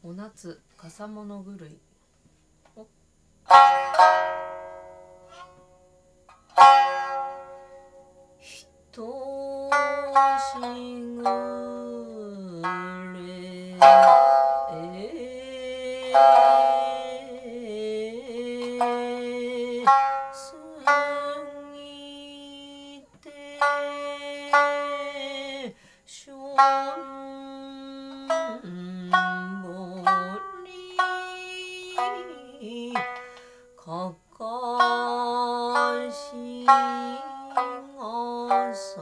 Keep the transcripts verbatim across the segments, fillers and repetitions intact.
お夏笠物狂い。おひとしぐれすぎてしょんぼりかかしがさ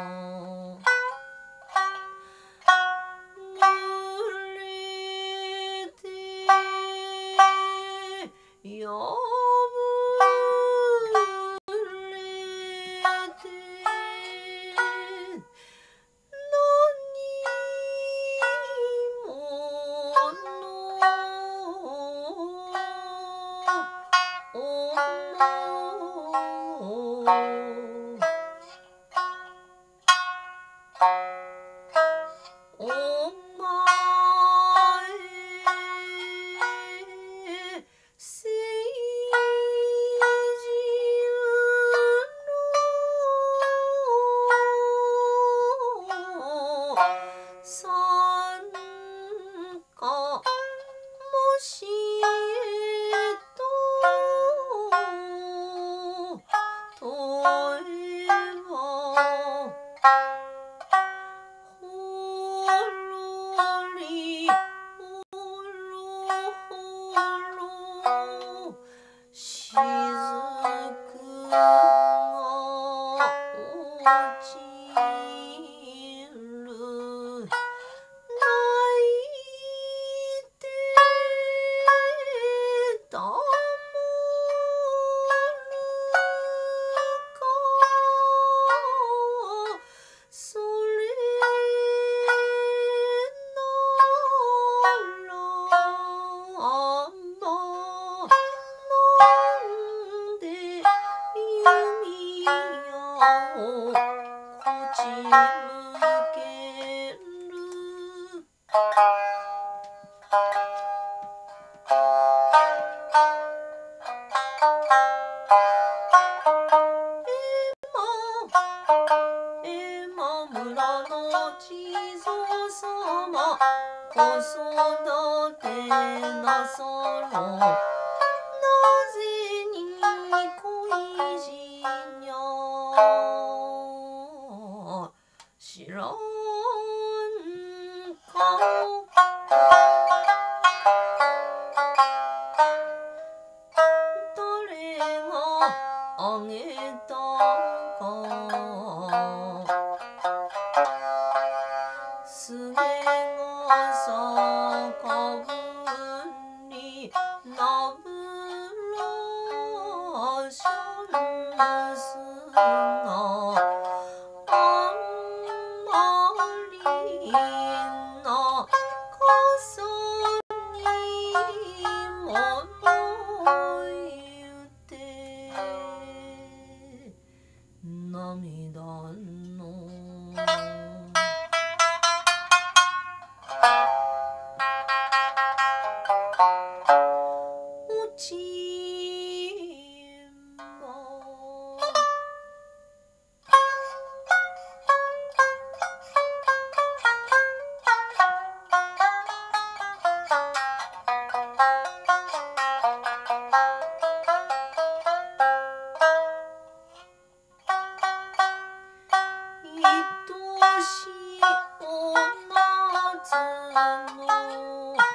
ぬれてやぶれて何ものお前せいじの参加もしと問えばほろりほろほろしずくが落ちる泣いてたもるかそれならばなんで弓矢をこち向けるえま村の地蔵様子育てなさろなぜに恋しにゃ知らんか誰があげたかすげがさかぶになぶらしゃんすがあんまりなかさにもの言うて涙の落ちま愛しいお夏の